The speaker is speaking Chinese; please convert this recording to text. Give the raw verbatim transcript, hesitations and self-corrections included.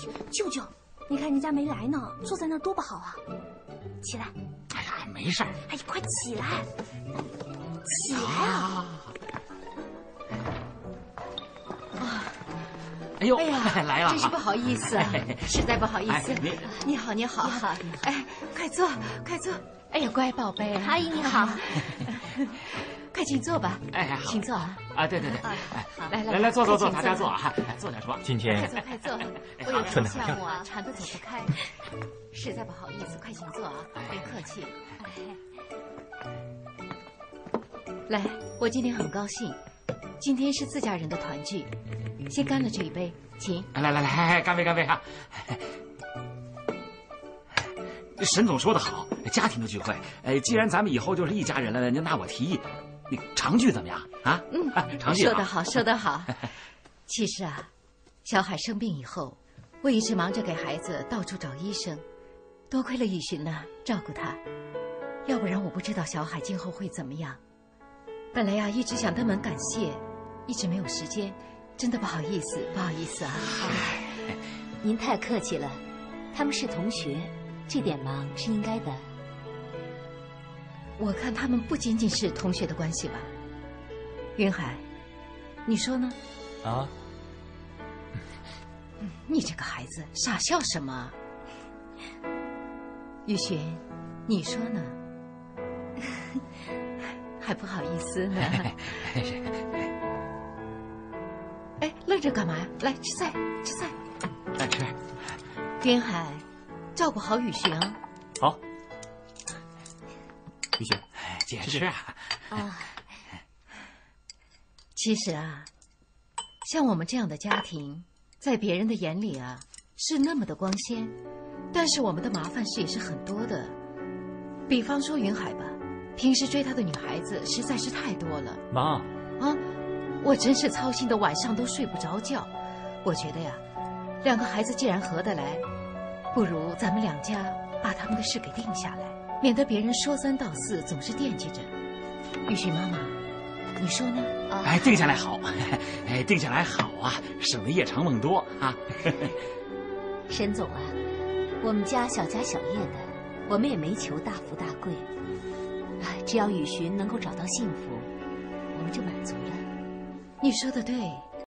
舅舅，你看人家没来呢，坐在那儿多不好啊！起来。 哎呀，没事儿。 哎，快起来，起来啊！ 啊！哎呦， 哎呀， 来了， 真是不好意思啊，实在不好意思。 你你好，你好， 你好， 哎，快坐，快坐。哎呀，乖宝贝， 阿姨你好。 快请坐吧。 哎，好， 请坐啊！ 啊，对对对， 哎， 来来来坐坐坐，大家坐啊，坐点说。 今天快坐快坐，我有什么项目啊，缠得走不开，实在不好意思，快请坐啊，别客气。来，我今天很高兴，今天是自家人的团聚，先干了这一杯，请。 来来来，干杯干杯啊！沈总说得好，家庭的聚会，呃，既然咱们以后就是一家人了，那我提议，那常聚怎么样啊？ 嗯， 常聚。 说得好，说得好。其实啊，小海生病以后，我一直忙着给孩子到处找医生，多亏了雨荨呢，照顾他，要不然我不知道小海今后会怎么样。本来呀、啊，一直想登门感谢，一直没有时间，真的不好意思，不好意思啊。 您太客气了，他们是同学。这点忙是应该的。 我看他们不仅仅是同学的关系吧。云海，你说呢？ 啊？ 你这个孩子傻笑什么？雨荨，你说呢？还不好意思呢。哎，愣着干嘛呀？来吃菜，吃菜。 来吃。 云海。照顾好雨荨啊！ 好，雨荨， 姐吃啊！ 啊，其实啊，像我们这样的家庭，在别人的眼里啊，是那么的光鲜，但是我们的麻烦事也是很多的。比方说云海吧，平时追他的女孩子实在是太多了。 妈， 啊，我真是操心的晚上都睡不着觉。我觉得呀，两个孩子既然合得来。不如咱们两家把他们的事给定下来，免得别人说三道四，总是惦记着。雨荨妈妈，你说呢？ 哎，定下来好，哎，定下来好啊，省得夜长梦多啊。 沈总啊，我们家小家小业的，我们也没求大富大贵，只要雨荨能够找到幸福，我们就满足了。 你说的对，